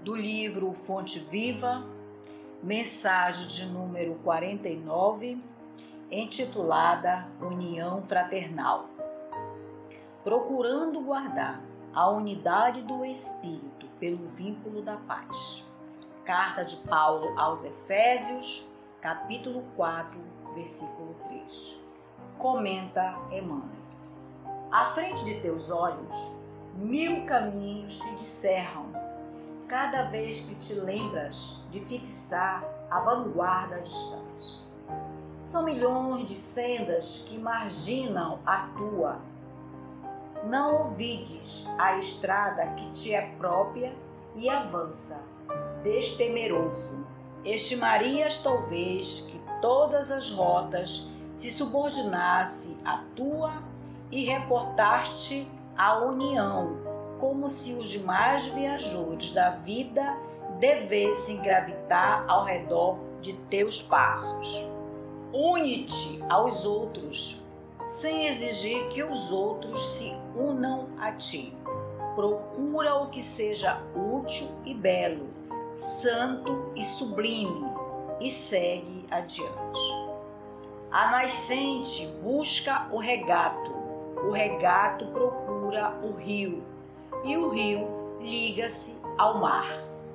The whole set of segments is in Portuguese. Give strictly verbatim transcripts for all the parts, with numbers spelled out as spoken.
do livro Fonte Viva, mensagem de número quarenta e nove, intitulada União Fraternal. Procurando guardar a unidade do Espírito pelo vínculo da paz. Carta de Paulo aos Efésios, capítulo quatro, versículo três. Comenta Emmanuel. À frente de teus olhos, mil caminhos se descerram, cada vez que te lembras de fixar a vanguarda distante. São milhões de sendas que marginam a tua. Não ouvides a estrada que te é própria e avança, destemeroso. Estimarias talvez que todas as rotas se subordinasse à tua e reportaste a união, como se os demais viajores da vida devessem gravitar ao redor de teus passos. Une-te aos outros, sem exigir que os outros se unam a ti. Procura o que seja útil e belo, santo e sublime, e segue adiante. A nascente busca o regato, o regato procura o rio, e o rio liga-se ao mar.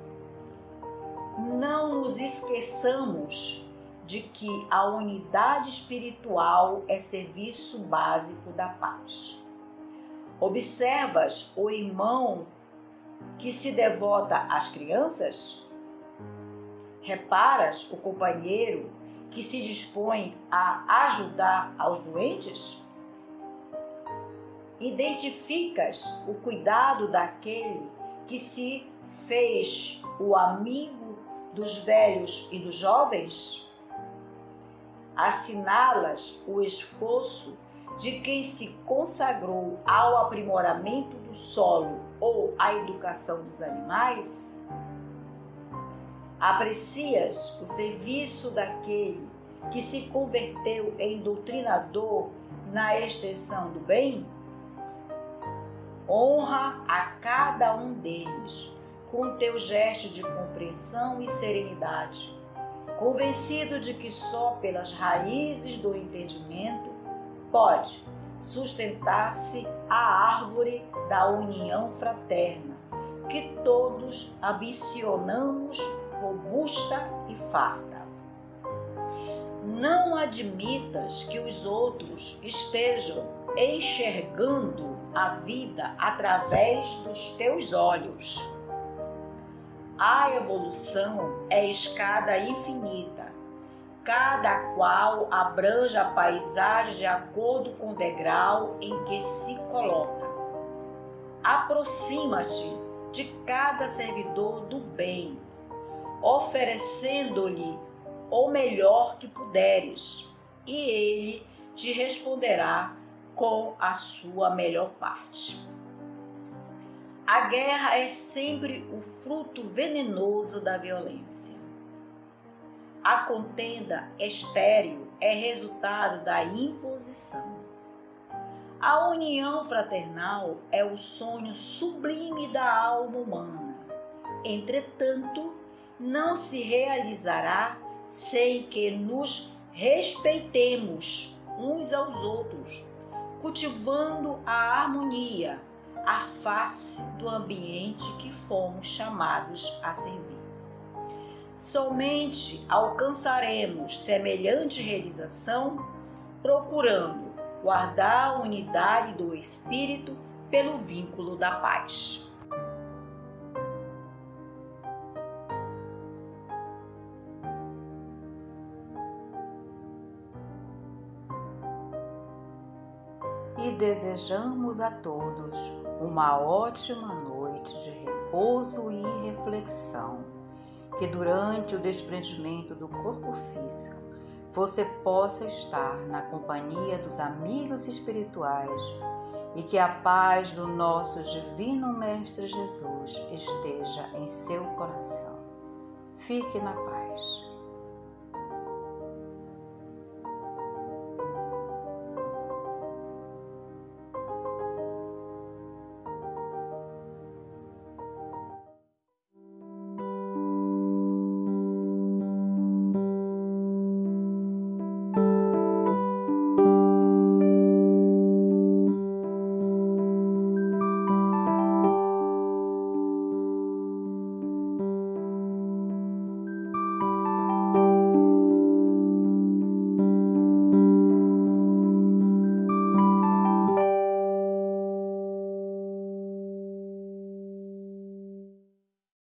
Não nos esqueçamos de que a unidade espiritual é serviço básico da paz. Observas o irmão que se devota às crianças? Reparas o companheiro que se dispõe a ajudar aos doentes? Identificas o cuidado daquele que se fez o amigo dos velhos e dos jovens? Assinalas o esforço de quem se consagrou ao aprimoramento do solo ou à educação dos animais? Aprecias o serviço daquele que se converteu em doutrinador na extensão do bem? Honra a cada um deles com teu gesto de compreensão e serenidade, convencido de que só pelas raízes do entendimento pode sustentar-se a árvore da união fraterna, que todos ambicionamos robusta e farta. Não admitas que os outros estejam enxergando a vida através dos teus olhos. A evolução é escada infinita, cada qual abrange a paisagem de acordo com o degrau em que se coloca. Aproxima-te de cada servidor do bem, oferecendo-lhe o melhor que puderes, e ele te responderá com a sua melhor parte. A guerra é sempre o fruto venenoso da violência. A contenda estéril é resultado da imposição. A união fraternal é o sonho sublime da alma humana. Entretanto, não se realizará sem que nos respeitemos uns aos outros, cultivando a harmonia, a face do ambiente que fomos chamados a servir. Somente alcançaremos semelhante realização procurando guardar a unidade do espírito pelo vínculo da paz. E desejamos a todos uma ótima noite de repouso e reflexão, que durante o desprendimento do corpo físico você possa estar na companhia dos amigos espirituais e que a paz do nosso Divino Mestre Jesus esteja em seu coração. Fique na paz.